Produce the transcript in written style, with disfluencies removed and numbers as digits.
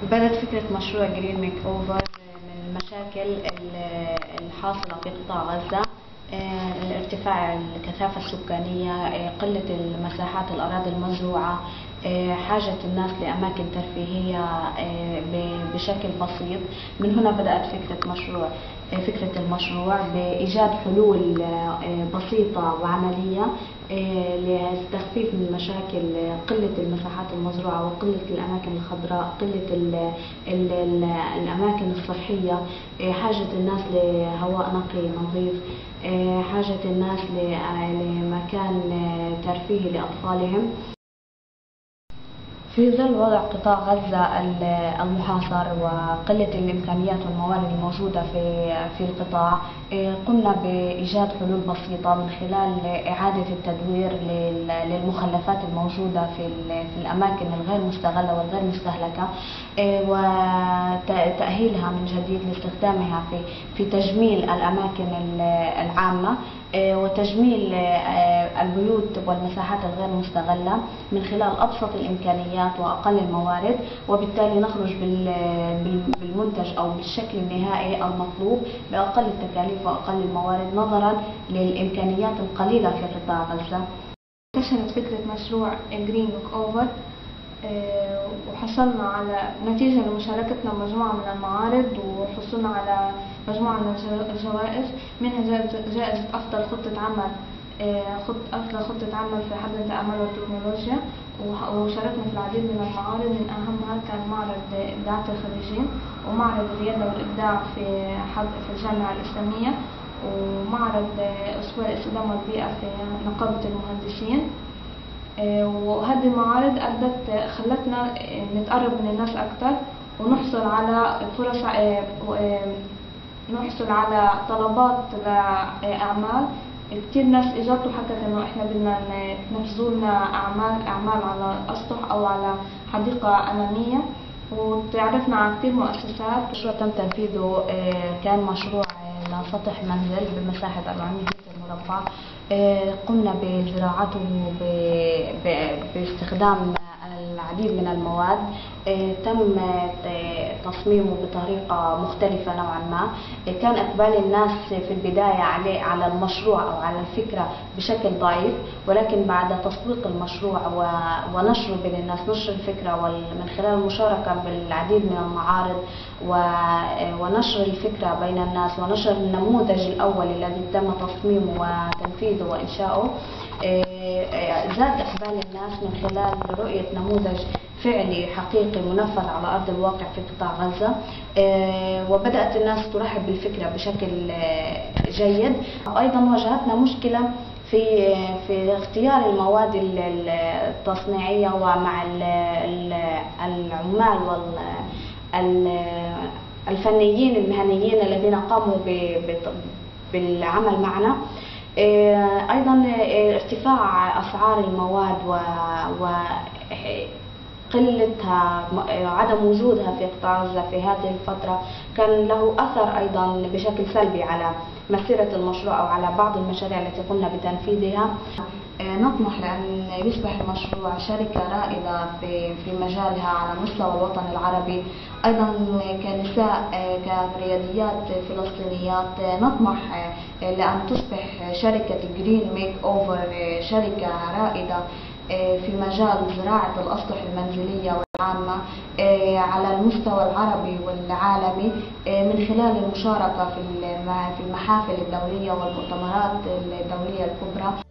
بدأت فكرة مشروع جرين ميك أوفر من المشاكل الحاصلة في قطاع غزة. ارتفاع الكثافة السكانية، قلة المساحات الأراضي المزروعة، حاجة الناس لأماكن ترفيهية بشكل بسيط. من هنا بدأت فكرة المشروع بإيجاد حلول بسيطة وعملية لتخفيف من مشاكل قلة المساحات المزروعة وقلة الأماكن الخضراء، قلة الأماكن الصحية، حاجة الناس لهواء نقي نظيف، حاجة الناس لمكان ترفيهي لأطفالهم. في ظل وضع قطاع غزة المحاصر وقلة الإمكانيات والموارد الموجودة في القطاع، قمنا بإيجاد حلول بسيطة من خلال إعادة التدوير للمخلفات الموجودة في الأماكن الغير مستغلة والغير مستهلكة، وتأهيلها من جديد لاستخدامها في تجميل الأماكن العامة وتجميل البيوت والمساحات الغير مستغلة من خلال أبسط الإمكانيات وأقل الموارد، وبالتالي نخرج بالمنتج أو بالشكل النهائي المطلوب بأقل التكاليف وأقل الموارد نظرا للإمكانيات القليلة في قطاع غزة. انتشرت فكرة مشروع جرين ميك أوفر، وحصلنا على نتيجة لمشاركتنا بمجموعة من المعارض، وحصلنا على مجموعة من الجوائز، منها جائزة أفضل خطة عمل في حفظ الأعمال والتكنولوجيا. وشاركنا في العديد من المعارض، من أهمها كان معرض إبداعات الخريجين، ومعرض الريادة والإبداع في الجامعة الإسلامية، ومعرض أسبوع الاستدامة والبيئة في نقابة المهندسين. وهذه المعارض خلتنا نتقرب من الناس أكثر، ونحصل على فرص، نحصل على طلبات لأعمال. كتير ناس اجت وحكت انه احنا بدنا تنفذوا لنا اعمال على اسطح او على حديقه اماميه، وتعرفنا على كتير مؤسسات. مشروع تم تنفيذه كان مشروع لسطح منزل بمساحه 400 متر مربع. قمنا بزراعته باستخدام العديد من المواد. تم تصميمه بطريقة مختلفة نوعا ما. كان إقبال الناس في البداية على المشروع أو على الفكرة بشكل ضعيف، ولكن بعد تسويق المشروع ونشره بين الناس، نشر الفكرة من خلال المشاركة بالعديد من المعارض ونشر الفكرة بين الناس ونشر النموذج الأول الذي تم تصميمه وتنفيذه وإنشاؤه، زاد إقبال الناس من خلال رؤية نموذج فعلي حقيقي منفذ على أرض الواقع في قطاع غزة. وبدأت الناس ترحب بالفكرة بشكل جيد. أيضا واجهتنا مشكلة في اختيار المواد التصنيعية، ومع العمال والفنيين المهنيين الذين قاموا بالعمل معنا. أيضا ارتفاع أسعار المواد وقلتها، عدم وجودها في قطاع غزة في هذه الفترة كان له أثر أيضا بشكل سلبي على مسيرة المشروع أو على بعض المشاريع التي قمنا بتنفيذها. نطمح لأن يصبح المشروع شركة رائدة في مجالها على مستوى الوطن العربي. أيضا كنساء، كرياديات فلسطينيات، نطمح لأن تصبح شركة جرين ميك أوفر شركة رائدة في مجال زراعة الأسطح المنزلية والعامة على المستوى العربي والعالمي، من خلال المشاركة في المحافل الدولية والمؤتمرات الدولية الكبرى.